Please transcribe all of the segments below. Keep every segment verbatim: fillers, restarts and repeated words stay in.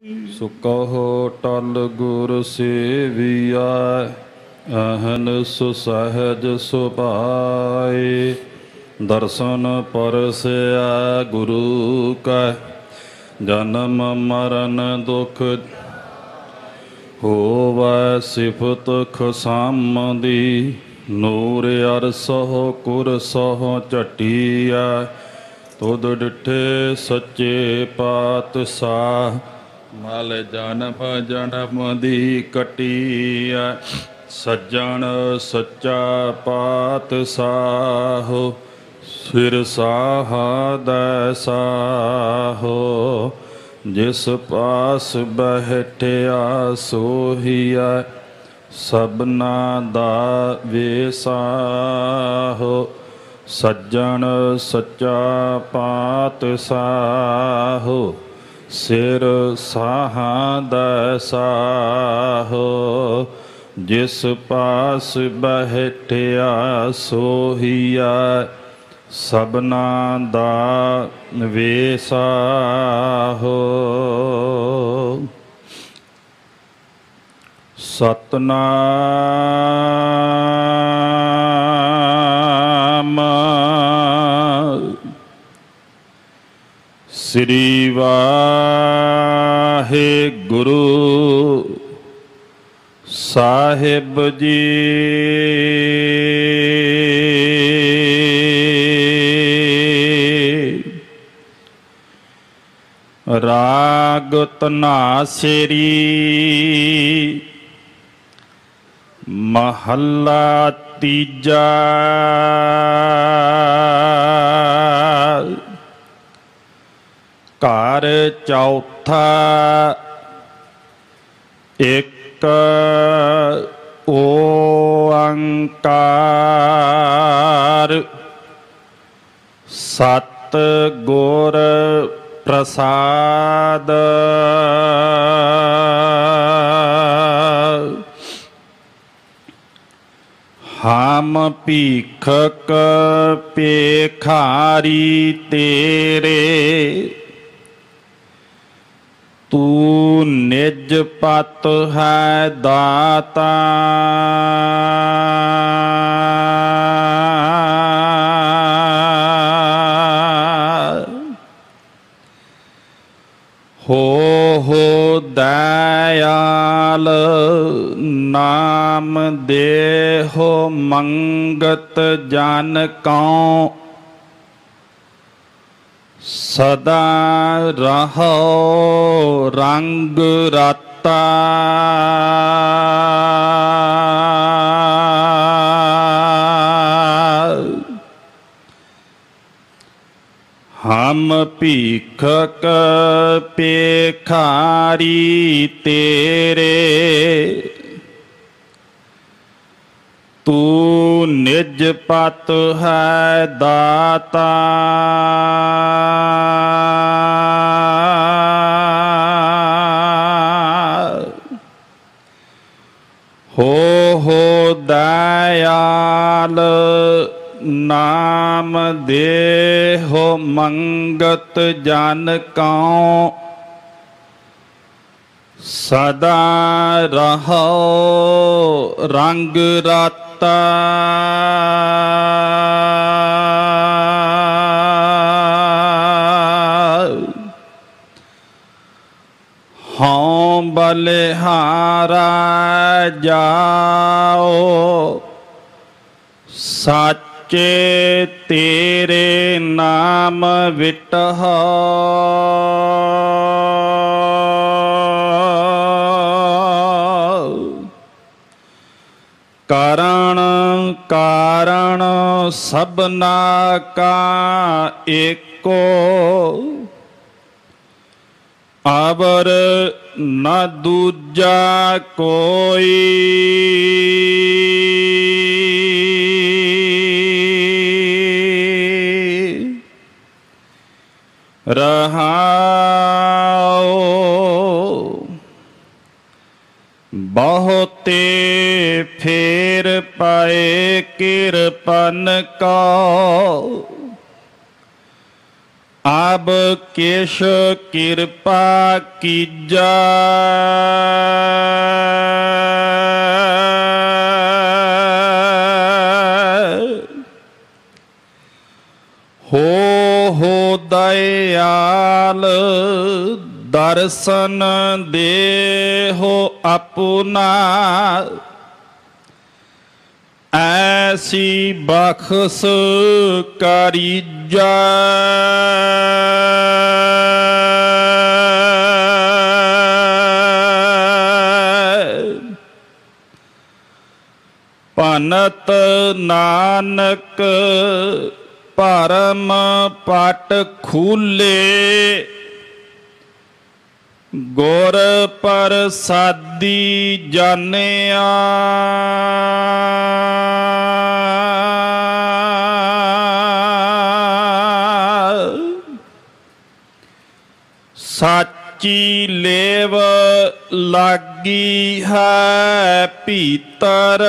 सो कहो टल गुर सेविया, अहन सुसहज सुभाए। दर्शन परसया गुरु का, जन्म मरण दुख होवै सिफत खसामदी। नूर अरसह कुर सह झटिया, तुद डिठे सच्चे पातशाह। मल जन्म जन्म दी कटिया, सज्जन सच्चा पातशाह। सिर साहा दैसाहो, जिस पास बैठिया सोहिया। सबना दा वेसाहो, सज्जन सच्चा पातशाहो। सिर साहा दैसाहो, जिस पास बैठिया सोहिया। सबना दा वेसाहो। सतनाम श्री वाहिगुरु साहिब जी। राग धनासरी महला तीजा। घर चौथा एक ओंकार। सत गुर प्रसाद। हम भीखक पेखारी तेरे, तू निज पत है दाता। हो हो दयाल, नाम देहो मंगत जन कौ। सदा रहो रंग रता। हम भीखक पेखारी तेरे, तू निज पत है दाता। हो हो दयाल, नाम देहो मंगत जन कौ। सदा रहो रंग रता। हों बलिहारा जाओ, साचे तेरे नाम विटहो। कारण कारण सबना का एको, अवर न दूजा कोई। रहाओ बहुते फेर पाए किरपन को। आब केश कृपा कीजा हो हो दयाल दर्शन दे हो अपना ऐसी बख्श करीजा पनत नानक परम पट खूले गुर प्रसादी जानिया साची लेव लागी है भीतर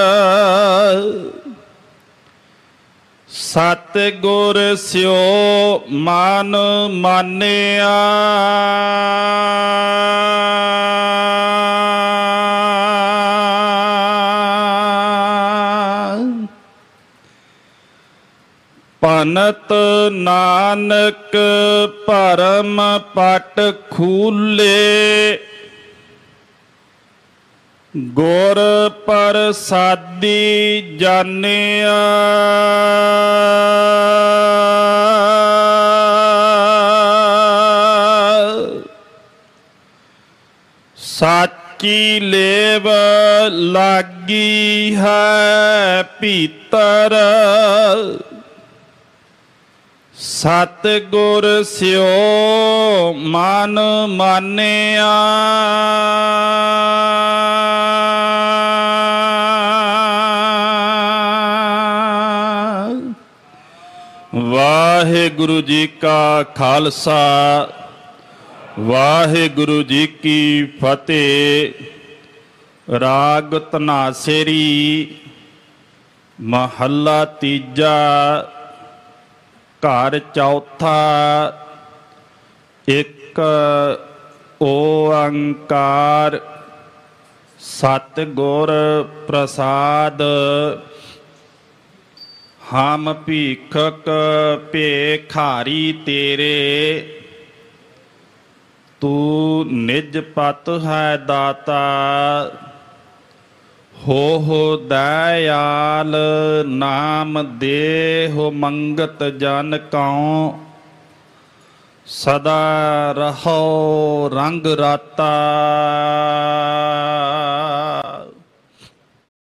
सतगुर स्यो मान मानिया पनत नानक परम पट खूले गुर प्रसादी जानिया साची लेव लागी है भीतर सतगुर स्यो मान मानिया वाहिगुरु जी का खालसा वाहिगुरु जी की फतेह। राग धनासेरी महला तीजा घर चौथा एक ओंकार सतगुर प्रसाद। हम भीखक भेखारी तेरे तू निज पत है दाता हो हो दयाल नाम दे हो मंगत जन कौ सदा रहो रंग राता।